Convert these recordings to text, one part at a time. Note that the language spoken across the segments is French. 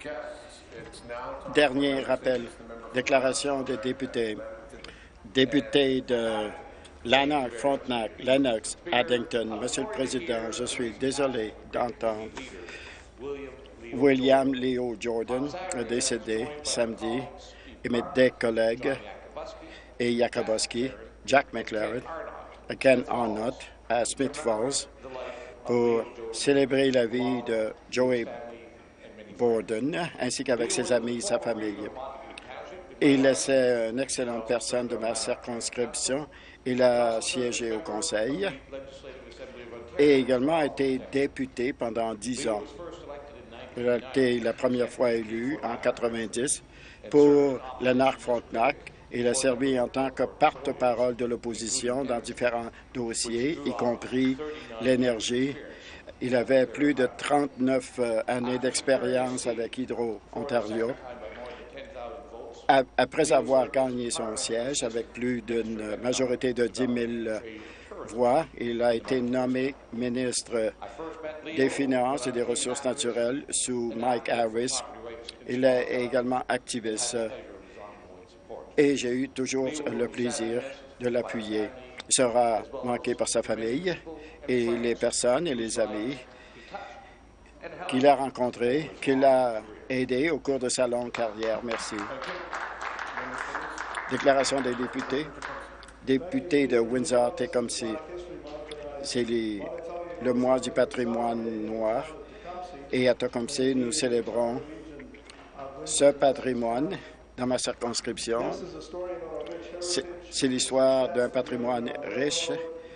Dernier rappel, déclaration des députés. Député de Lanark, Frontenac, Lennox, Addington. Monsieur le Président, je suis désolé d'entendre William Leo Jordan décédé samedi et mes deux collègues et Yakubowski, Jack McLaren, Ken Arnott à Smith Falls pour célébrer la vie de Joey Borden ainsi qu'avec ses amis et sa famille. Il est une excellente personne de ma circonscription. Il a siégé au Conseil et également été député pendant 10 ans. Il a été la première fois élu en 90 pour Lanark-Frontenac. Il a servi en tant que porte-parole de l'opposition dans différents dossiers, y compris l'énergie. Il avait plus de 39 années d'expérience avec Hydro-Ontario. Après avoir gagné son siège avec plus d'une majorité de 10 000 voix, il a été nommé ministre des Finances et des Ressources naturelles sous Mike Harris. Il est également activiste et j'ai eu toujours le plaisir de l'appuyer. Il sera manqué par sa famille et les personnes et les amis qu'il a rencontrés, qu'il a aidés au cours de sa longue carrière. Merci. Déclaration des députés. Député de Windsor-Tecumseh. C'est le mois du patrimoine noir. Et à Tecumseh, nous célébrons ce patrimoine dans ma circonscription. C'est l'histoire d'un patrimoine riche,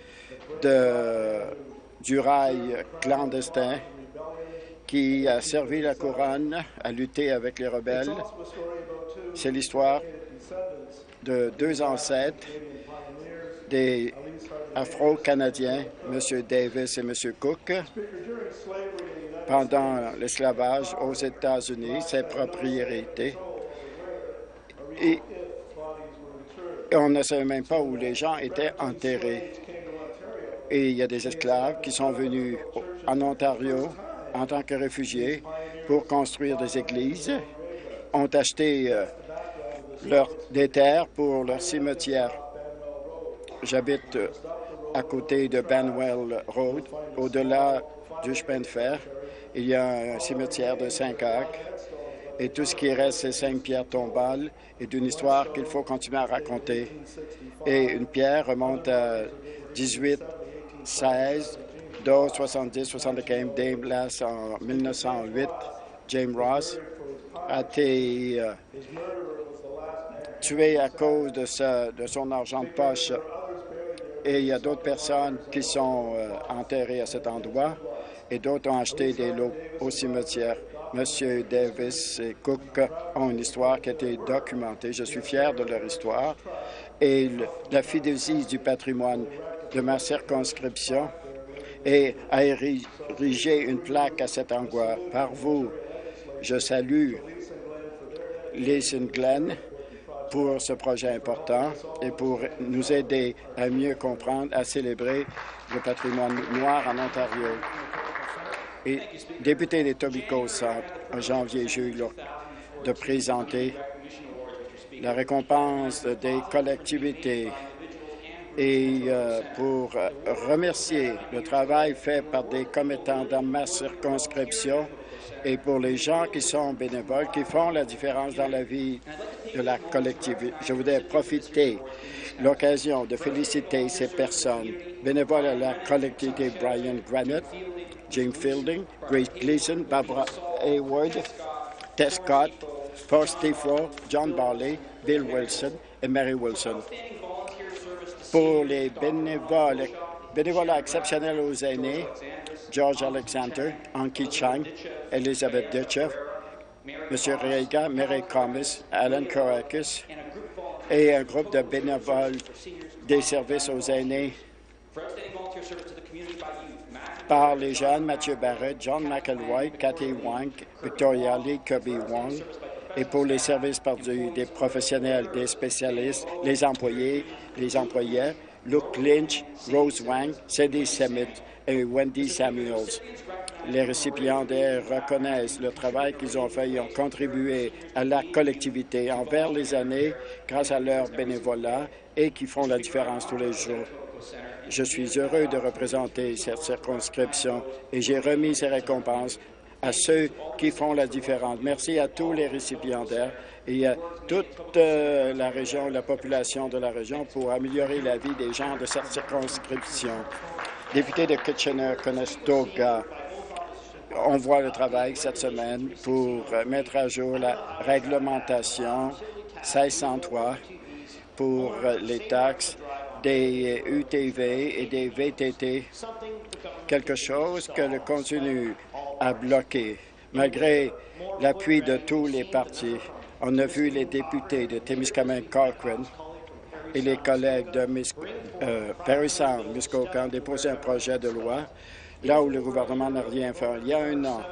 du rail clandestin qui a servi la couronne à lutter avec les rebelles. C'est l'histoire de deux ancêtres des Afro-Canadiens, M. Davis et M. Cook. Pendant l'esclavage aux États-Unis, ses propriétés. Et on ne savait même pas où les gens étaient enterrés. Et il y a des esclaves qui sont venus en Ontario en tant que réfugiés pour construire des églises, ont acheté des terres pour leur cimetière. J'habite à côté de Banwell Road, au-delà du chemin de fer. Il y a un cimetière de 5 acres et tout ce qui reste, c'est 5 pierres tombales et d'une histoire qu'il faut continuer à raconter. Et une pierre remonte à 1816, d'autres 70-75, Dame Lass en 1908. James Ross a été tué à cause de son argent de poche. Et il y a d'autres personnes qui sont enterrées à cet endroit et d'autres ont acheté des lots au cimetière. M. Davis et Cook ont une histoire qui a été documentée. Je suis fier de leur histoire et la fidélité du patrimoine de ma circonscription et à ériger une plaque à cet endroit. Par vous, je salue Leeson Glen pour ce projet important et pour nous aider à mieux comprendre, à célébrer le patrimoine noir en Ontario. Et député des Etobicoke Centre, en janvier, j'ai eu de présenter la récompense des collectivités et pour remercier le travail fait par des commettants dans ma circonscription et pour les gens qui sont bénévoles, qui font la différence dans la vie de la collectivité. Je voudrais profiter de l'occasion de féliciter ces personnes bénévoles à la collectivité: Brian Granite, James Fielding, Grace Gleason, Barbara Hayward, Tess Scott, Paul Stifro, John Barley, Bill Wilson et Mary Wilson. Pour les bénévoles exceptionnels aux aînés, George Alexander, Anki Chang, Elizabeth Ditchev, M. Rega, Mary Comis, Alan Korakis et un groupe de bénévoles des services aux aînés par les jeunes Mathieu Barrett, John McElroy, Cathy Wang, Victoria Lee, Kirby Wong, et pour les services perdus des professionnels, des spécialistes, les employés, les employés, Luke Lynch, Rose Wang, Cindy Semmett et Wendy Samuels. Les récipiendaires reconnaissent le travail qu'ils ont fait et ont contribué à la collectivité envers les années grâce à leur bénévolat et qui font la différence tous les jours. Je suis heureux de représenter cette circonscription et j'ai remis ces récompenses à ceux qui font la différence. Merci à tous les récipiendaires et à toute la région, la population de la région pour améliorer la vie des gens de cette circonscription. Député de Kitchener-Conestoga, on voit le travail cette semaine pour mettre à jour la réglementation 1603 pour les taxes des UTV et des VTT, quelque chose que le continue à bloquer. Malgré l'appui de tous les partis, on a vu les députés de Témiscamingue-Cochrane et les collègues de Parry Sound, Muskoka, déposer un projet de loi là où le gouvernement n'a rien fait. Il y a un an,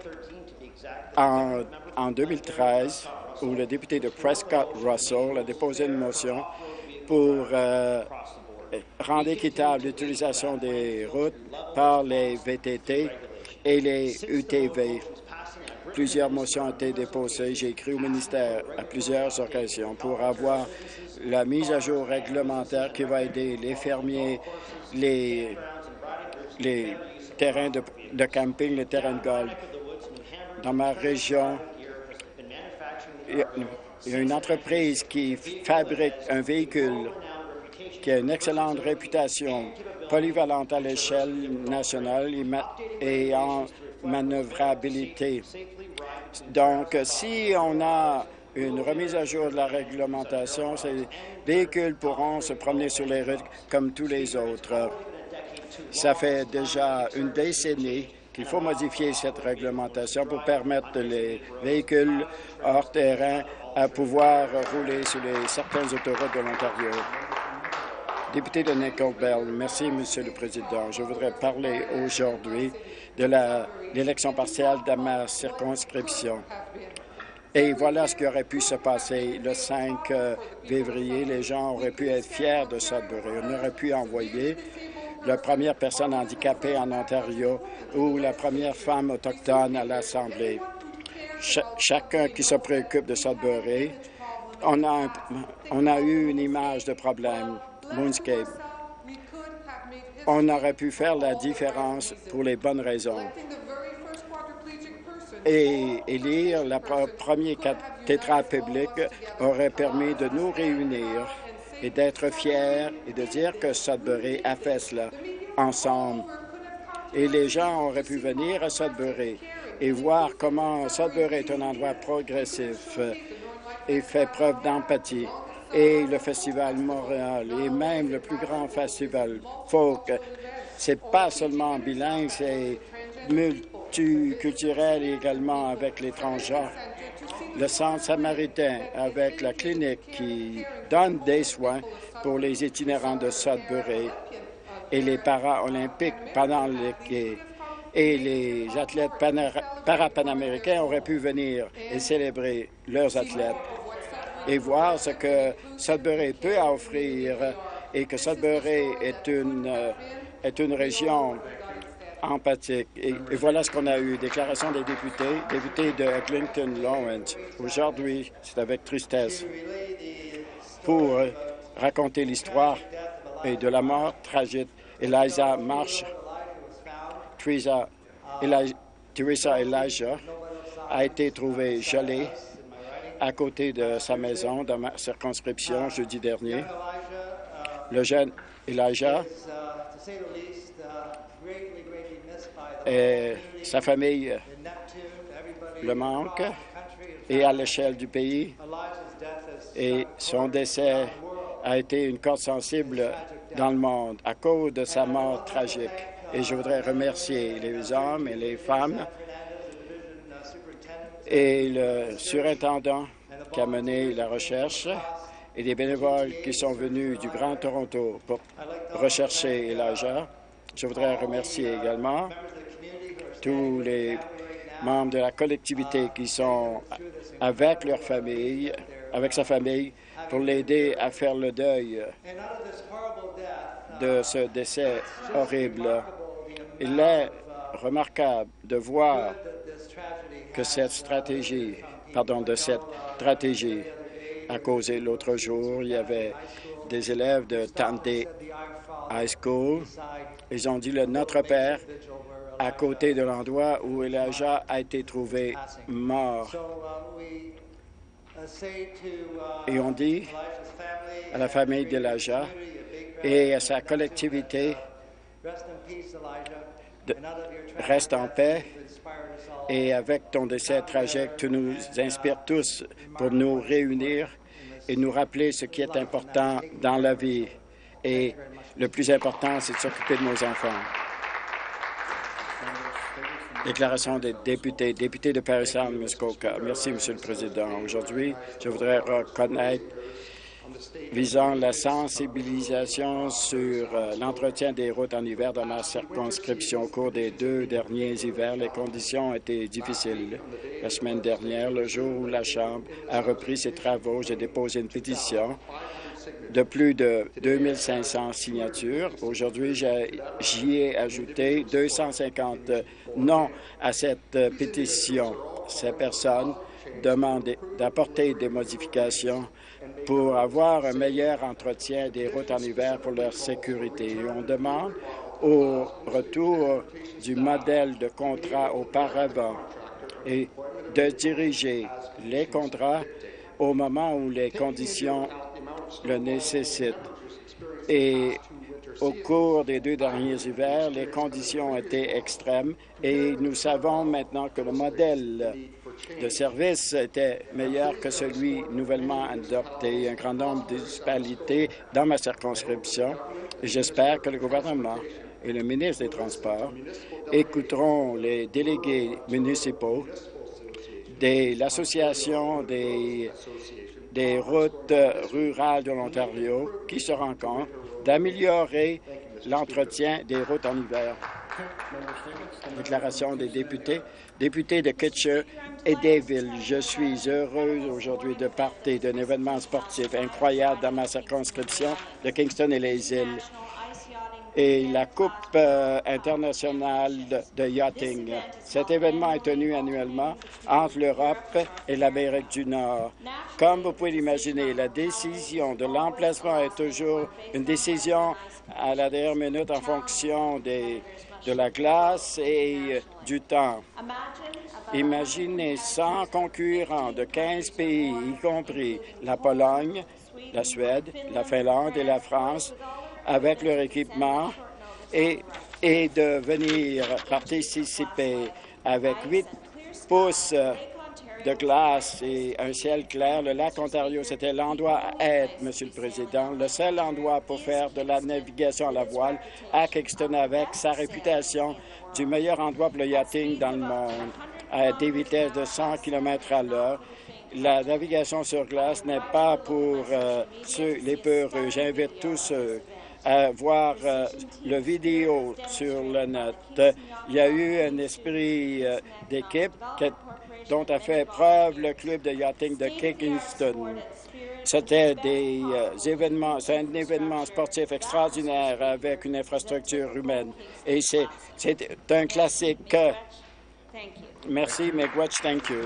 en 2013, où le député de Prescott-Russell a déposé une motion pour rendre équitable l'utilisation des routes par les VTT et les UTV. Plusieurs motions ont été déposées. J'ai écrit au ministère à plusieurs occasions pour avoir la mise à jour réglementaire qui va aider les fermiers, les terrains de camping, les terrains de golf. Dans ma région, il y a une entreprise qui fabrique un véhicule qui a une excellente réputation, polyvalente à l'échelle nationale et en manœuvrabilité. Donc, si on a une remise à jour de la réglementation, ces véhicules pourront se promener sur les routes comme tous les autres. Ça fait déjà une décennie qu'il faut modifier cette réglementation pour permettre les véhicules hors terrain à pouvoir rouler sur certaines autoroutes de l'Ontario. Député de Nickel Bell, merci, Monsieur le Président. Je voudrais parler aujourd'hui de l'élection partielle de ma circonscription. Et voilà ce qui aurait pu se passer le 5 février. Les gens auraient pu être fiers de Sudbury. On aurait pu envoyer la première personne handicapée en Ontario ou la première femme autochtone à l'Assemblée. Chacun qui se préoccupe de Sudbury, on a eu une image de problème. Moonscape. On aurait pu faire la différence pour les bonnes raisons. Et élire le premier cathédrale publique aurait permis de nous réunir et d'être fiers et de dire que Sudbury a fait cela ensemble. Et les gens auraient pu venir à Sudbury et voir comment Sudbury est un endroit progressif et fait preuve d'empathie. Et le Festival Montréal, et même le plus grand festival folk, c'est pas seulement bilingue, c'est multiculturel également avec les transgenres. Le Centre samaritain avec la clinique qui donne des soins pour les itinérants de Sudbury et les para-olympiques et les athlètes para-panaméricains auraient pu venir et célébrer leurs athlètes et voir ce que Sudbury peut offrir et que Sudbury est une région empathique. Et voilà ce qu'on a eu. Déclaration des députés de Eglinton-Lawrence. Aujourd'hui, c'est avec tristesse pour raconter l'histoire et de la mort tragique. Eliza Marsh, Teresa Elijah a été trouvée gelée à côté de sa maison dans ma circonscription jeudi dernier. Le jeune Elijah et sa famille le manquent et à l'échelle du pays. Et son décès a été une corde sensible dans le monde à cause de sa mort tragique. Et je voudrais remercier les hommes et les femmes et le surintendant qui a mené la recherche et les bénévoles qui sont venus du Grand Toronto pour rechercher Elijah. Je voudrais remercier également tous les membres de la collectivité qui sont avec leur famille, avec sa famille, pour l'aider à faire le deuil de ce décès horrible. Il est remarquable de voir que cette stratégie a causé l'autre jour. Il y avait des élèves de Tandé High School. Ils ont dit Notre Père à côté de l'endroit où Elijah a été trouvé mort. Et on dit à la famille d'Elijah et à sa collectivité, reste en paix, et avec ton décès tragique, tu nous inspires tous pour nous réunir et nous rappeler ce qui est important dans la vie. Et le plus important, c'est de s'occuper de nos enfants. Déclaration des députés. Député de Parry Sound, Muskoka. Merci, Monsieur le Président. Aujourd'hui, je voudrais reconnaître visant la sensibilisation sur l'entretien des routes en hiver dans ma circonscription. Au cours des 2 derniers hivers, les conditions ont été difficiles. La semaine dernière, le jour où la Chambre a repris ses travaux, j'ai déposé une pétition de plus de 2500 signatures. Aujourd'hui, j'y ai ajouté 250 noms à cette pétition. Ces personnes demandent d'apporter des modifications pour avoir un meilleur entretien des routes en hiver pour leur sécurité. Et on demande au retour du modèle de contrat auparavant et de diriger les contrats au moment où les conditions le nécessitent. Et au cours des 2 derniers hivers, les conditions ont été extrêmes et nous savons maintenant que le modèle de service était meilleur que celui nouvellement adopté. Un grand nombre de municipalités dans ma circonscription. J'espère que le gouvernement et le ministre des Transports écouteront les délégués municipaux de l'Association des routes rurales de l'Ontario qui se rend compte d'améliorer l'entretien des routes en hiver. Déclaration des députés. Député de Kitchener et Daville, je suis heureuse aujourd'hui de parler d'un événement sportif incroyable dans ma circonscription de Kingston et les îles et la Coupe internationale de yachting. Cet événement est tenu annuellement entre l'Europe et l'Amérique du Nord. Comme vous pouvez l'imaginer, la décision de l'emplacement est toujours une décision à la dernière minute en fonction de la glace et du temps. Imaginez 100 concurrents de 15 pays, y compris la Pologne, la Suède, la Finlande et la France, avec leur équipement et de venir participer avec 8 pouces de glace et un ciel clair. Le lac Ontario, c'était l'endroit à être, Monsieur le Président, le seul endroit pour faire de la navigation à la voile à Kingston avec sa réputation du meilleur endroit pour le yachting dans le monde, à des vitesses de 100 km à l'heure. La navigation sur glace n'est pas pour les peureux. J'invite tous ceux à voir le vidéo sur le net. Il y a eu un esprit d'équipe dont a fait preuve le club de yachting de Kingston. C'était c'est un événement sportif extraordinaire avec une infrastructure humaine. Et c'est un classique. Merci, Miigwech, thank you.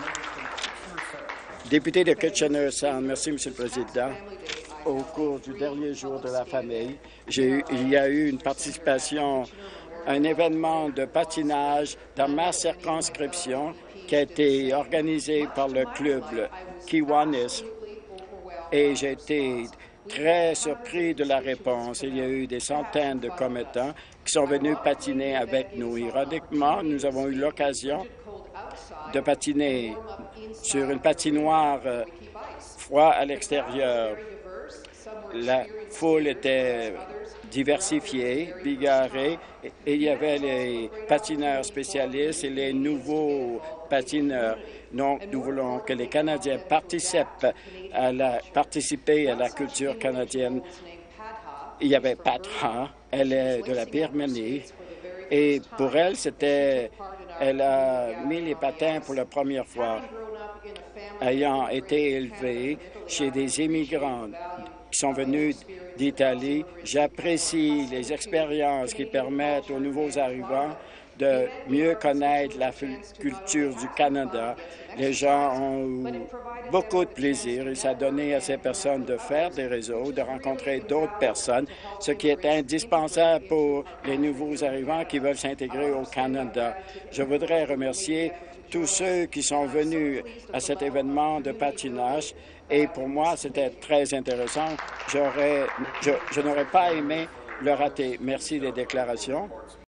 Député de Kitchener-Sound, merci, Monsieur le Président. Au cours du dernier jour de la famille, il y a eu une participation à un événement de patinage dans ma circonscription qui a été organisé par le club Kiwanis. Et j'ai été très surpris de la réponse. Il y a eu des centaines de commettants qui sont venus patiner avec nous. Ironiquement, nous avons eu l'occasion de patiner sur une patinoire froid à l'extérieur. La foule était diversifiée, bigarrée, et il y avait les patineurs spécialistes et les nouveaux patineurs. Donc, nous voulons que les Canadiens participent à la culture canadienne. Il y avait Patra, elle est de la Birmanie, et pour elle, elle a mis les patins pour la première fois. Ayant été élevée chez des immigrants qui sont venus d'Italie, j'apprécie les expériences qui permettent aux nouveaux arrivants de mieux connaître la culture du Canada. Les gens ont eu beaucoup de plaisir et ça a donné à ces personnes de faire des réseaux, de rencontrer d'autres personnes, ce qui est indispensable pour les nouveaux arrivants qui veulent s'intégrer au Canada. Je voudrais remercier tous ceux qui sont venus à cet événement de patinage et pour moi, c'était très intéressant. Je n'aurais pas aimé le rater. Merci des déclarations.